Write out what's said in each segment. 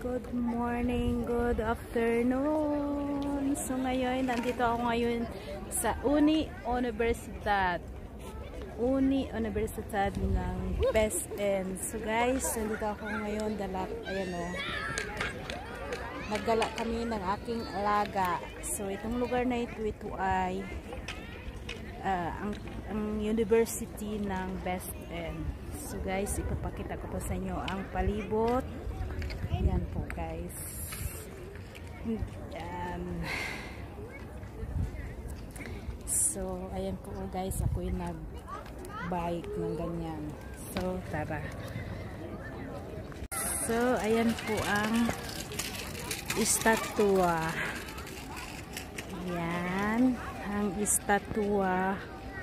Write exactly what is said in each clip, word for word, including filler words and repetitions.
Good morning, good afternoon. So ngayon, nandito ako ngayon sa Uni-Universität. Uni-Universität ng Westend. So guys, nandito ako ngayon, dala, ayan o. Naggala kami ng aking alaga. So itong lugar na ito, ito ay uh, ang, ang University ng Westend. So guys, ipapakita ko po sa inyo ang palibot. Yan po guys. Um, so ayan po guys, ako yung nag-bike ng ganyan. So tara. So ayan po ang estatwa. Yan ang estatwa.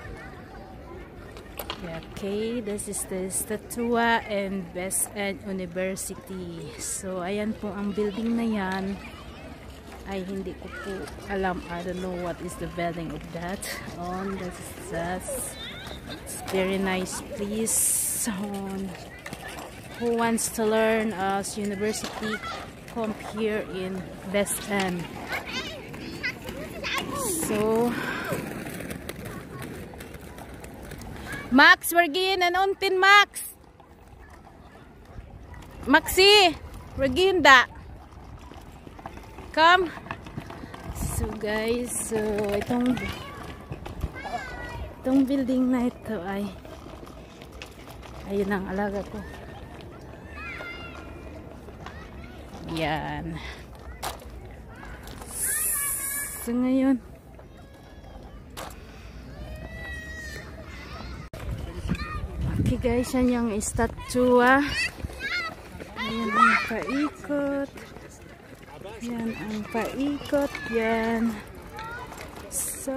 Okay, this is the Statua and Westend University. So, ayan po ang building na yan. Ay, hindi ko po alam. I don't know what is the building of that. Oh, this is just it's very nice place. So, who wants to learn as university, come here in Westend. So, Max, we're going and untin Max. Maxi, we're going da. Come. So guys, so itong itong building na ito ay ayun ang alaga ko. Yan. So ngayon, okay guys, yan yung estatwa. Ayan ang paikot. Yan ang paikot. Yan. So,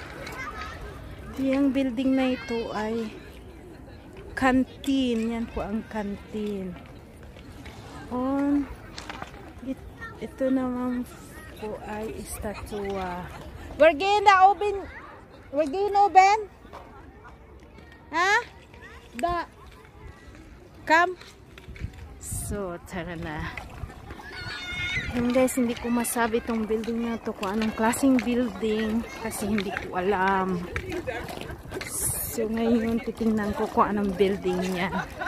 yung building na ito ay kantin. Yan po ang kantin. On, it, ito naman po ay estatwa. We're going to open. We're going to open. Ha? Da. Come. So, tara na. Yung guys, hindi ko masabi itong building na to kung anong klaseng building kasi hindi ko alam. So, ngayon titingnan ko kung anong building niya.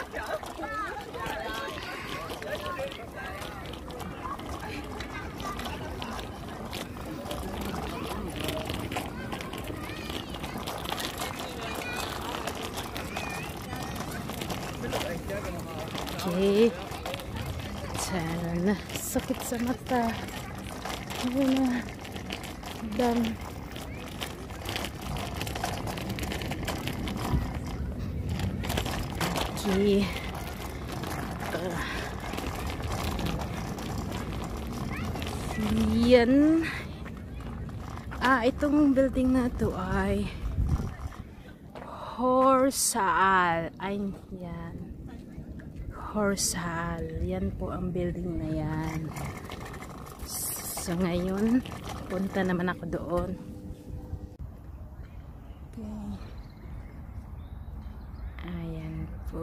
Okay. Tara na. Sakit sa mata. Ayun na. Dam. Okay. Uh. Yan. Ah, itong building na to ay Horsal. Ay, yan. Horsal. Yan po ang building na yan. So ngayon, punta naman ako doon. Okay. Ayan po.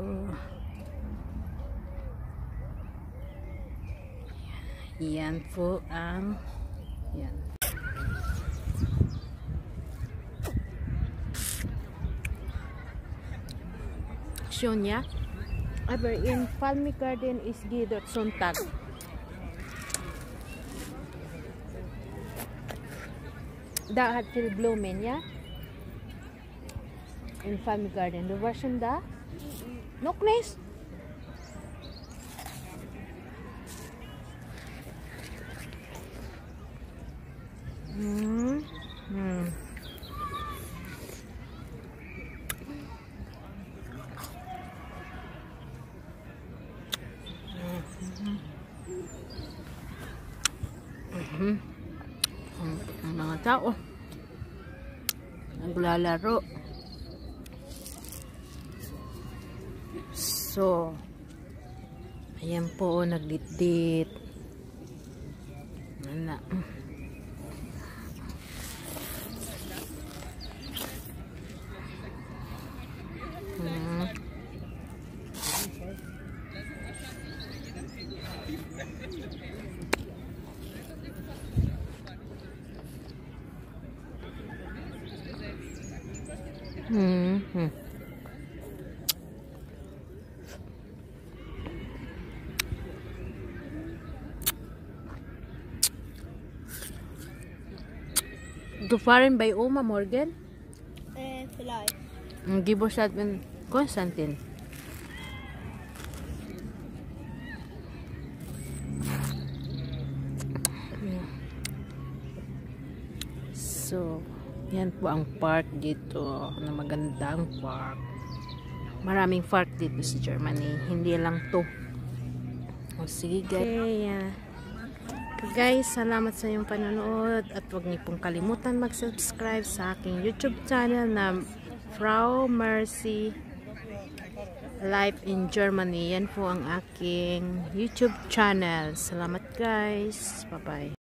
Yan po ang yan. Sonia. Aber in Palmy Garden is Gidot Sonntag. Da hat viel Blumen, ja? In Palmy Garden. Du warst schon da? Noch nicht? Hmm. Hmm. Mm-hmm. Ang, ang mga tao naglalaro. So ayan po, nagdit-dit na. Hmm. Hmm. Du fahren bei Oma morgen? Äh, vielleicht. Geburtstag von Konstantin. So, yan po ang park dito, na magandang park. Maraming park dito sa Germany, hindi lang to. O sige guys. Okay, yeah. Guys, salamat sa iyong panonood at huwag niyo pong kalimutan mag-subscribe sa aking YouTube channel na Frau Mercy Life in Germany. Yan po ang aking YouTube channel. Salamat guys. Bye-bye.